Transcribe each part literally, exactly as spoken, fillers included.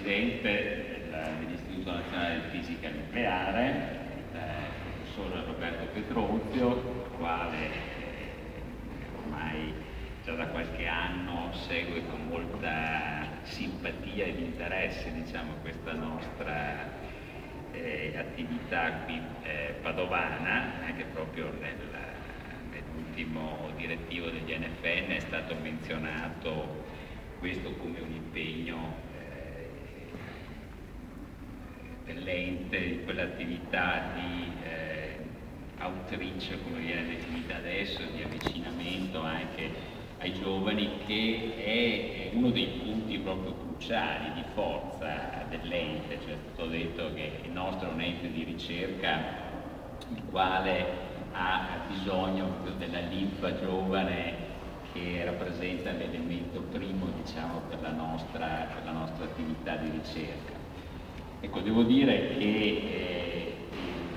Presidente dell'Istituto Nazionale di Fisica Nucleare, il professor Roberto Petruzio, il quale ormai già da qualche anno segue con molta simpatia ed interesse, diciamo, questa nostra eh, attività qui eh, padovana, anche proprio nel, nell'ultimo direttivo degli N F N è stato menzionato questo come un impegno eh, dell'ente, di quell'attività di eh, outreach, come viene definita adesso, di avvicinamento anche ai giovani, che è uno dei punti proprio cruciali di forza dell'ente. Cioè, è stato detto che il nostro è un ente di ricerca il quale ha bisogno della linfa giovane, che rappresenta l'elemento primo, diciamo, per la nostra, per la nostra attività di ricerca. Ecco, devo dire che eh, il,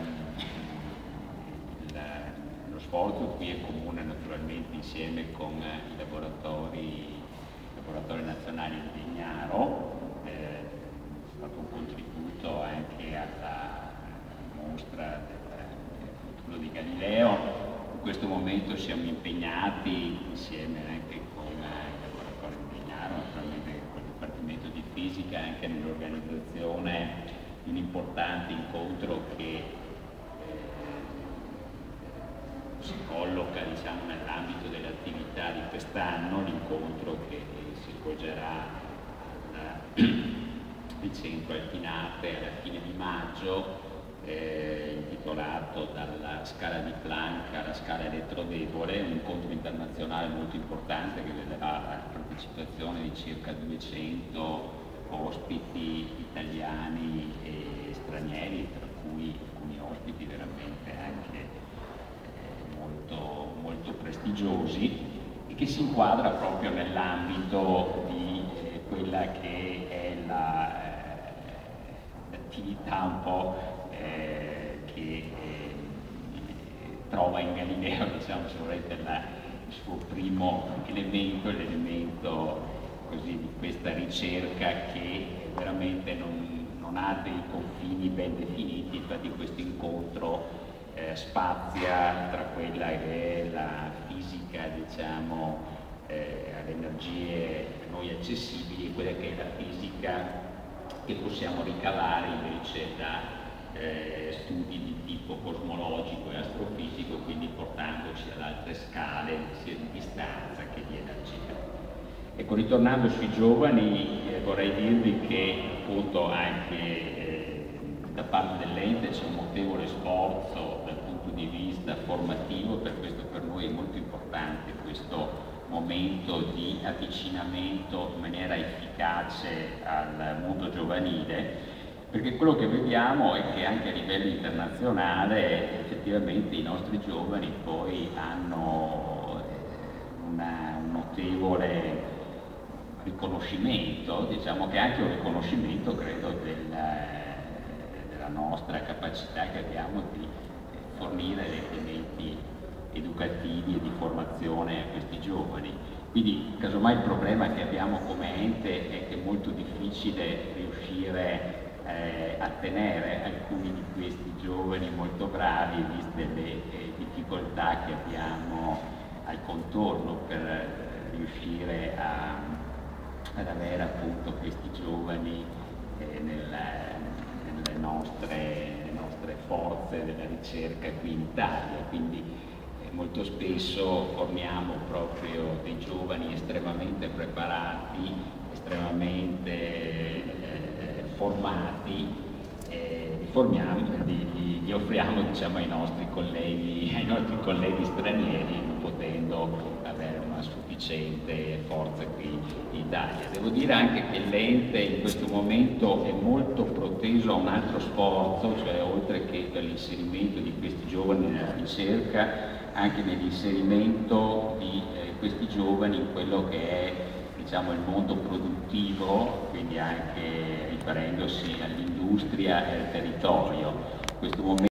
il, lo sforzo qui è comune, naturalmente, insieme con i laboratori, i laboratori nazionali di Legnaro. Eh, è stato un contributo anche alla mostra del futuro di Galileo. In questo momento siamo impegnati, insieme anche con il laboratorio di Legnaro, naturalmente con il Dipartimento di Fisica, anche nell'organizzazione di un importante incontro che eh, si colloca, diciamo, nell'ambito dell'attività di quest'anno, l'incontro che eh, si svolgerà al Centro Alpinate alla fine di maggio, Eh, intitolato Dalla scala di Planck alla scala elettrodebole, un incontro internazionale molto importante che vedrà la partecipazione di circa duecento ospiti italiani e stranieri, tra cui alcuni ospiti veramente anche eh, molto, molto prestigiosi, e che si inquadra proprio nell'ambito di eh, quella che è la, eh, l'attività un po' Eh, che eh, trova in Galileo, diciamo, se volete, la, il suo primo elemento, l'elemento così di questa ricerca che veramente non, non ha dei confini ben definiti. Infatti questo incontro eh, spazia tra quella che è la fisica, diciamo, eh, alle energie a noi accessibili e quella che è la fisica che possiamo ricavare invece da Eh, studi di tipo cosmologico e astrofisico, quindi portandoci ad altre scale sia di distanza che di energia. Ecco, ritornando sui giovani, eh, vorrei dirvi che appunto anche eh, da parte dell'ente c'è un notevole sforzo dal punto di vista formativo. Per questo per noi è molto importante questo momento di avvicinamento in maniera efficace al mondo giovanile, perché quello che vediamo è che anche a livello internazionale effettivamente i nostri giovani poi hanno una, un notevole riconoscimento, diciamo che è anche un riconoscimento, credo, della, della nostra capacità che abbiamo di fornire dei elementi educativi e di formazione a questi giovani. Quindi casomai il problema che abbiamo come ente è che è molto difficile riuscire Eh, a tenere alcuni di questi giovani molto bravi, viste le eh, difficoltà che abbiamo al contorno per eh, riuscire a, ad avere appunto questi giovani eh, nella, nelle, nostre, nelle nostre forze della ricerca qui in Italia. Quindi eh, molto spesso formiamo proprio dei giovani estremamente preparati, estremamente eh, formati, eh, li, formiamo, li, li, li offriamo, diciamo, ai nostri colleghi, ai nostri colleghi stranieri, non potendo avere una sufficiente forza qui in Italia. Devo dire anche che l'ente in questo momento è molto proteso a un altro sforzo, cioè oltre che per l'inserimento di questi giovani nella ricerca, anche nell'inserimento di eh, questi giovani in quello che è, diciamo, il mondo produttivo, quindi anche riferendosi all'industria e al territorio. In questo momento